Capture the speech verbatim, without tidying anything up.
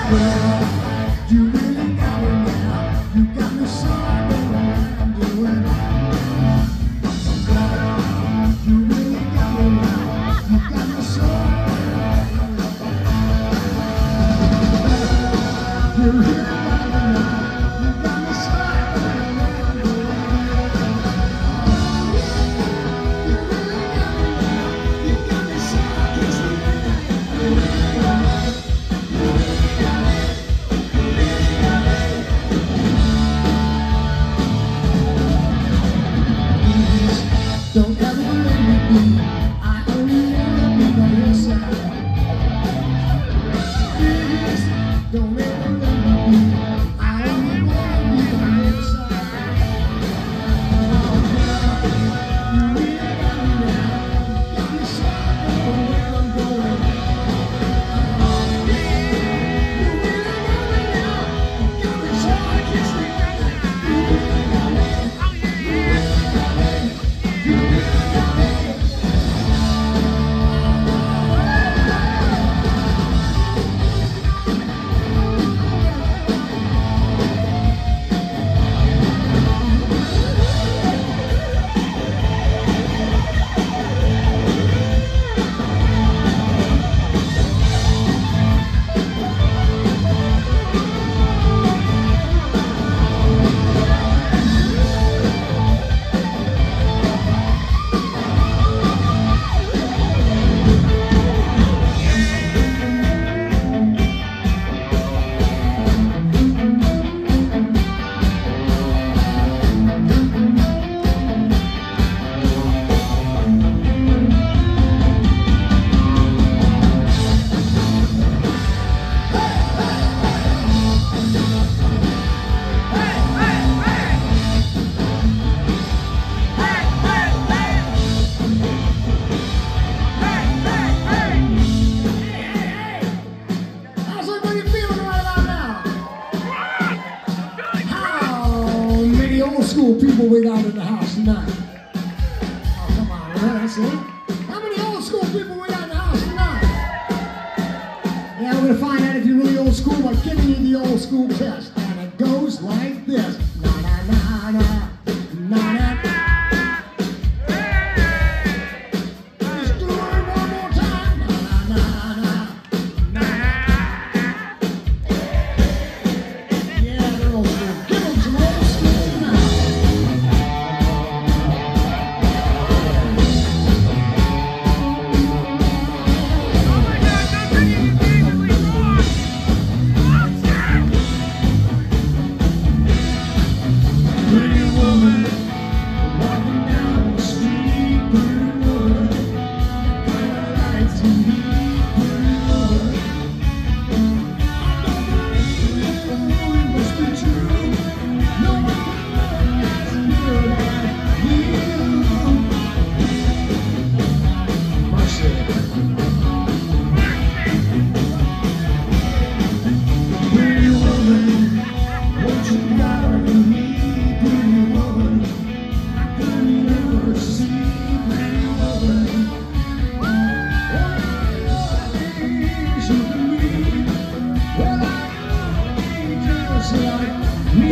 school people we got in the house tonight? Oh, come on, that's it. How many old school people we got in the house tonight? Yeah, we're gonna find out if you're really old school by giving you the old school test. And it goes like this. Na na na na, na na na. Let's do it one more time. Na na na na, na. Yeah, they're old school. Give them some old school tonight. Pretty woman, walking down the street, pretty woman, kinda like to me, pretty woman. I don't believe it, it must be true. No one can look as good as you. Mercy. Pretty woman, won't you marry me? Pretty woman, I could never see. Pretty woman, what things you can be. Well, I ain't just like me.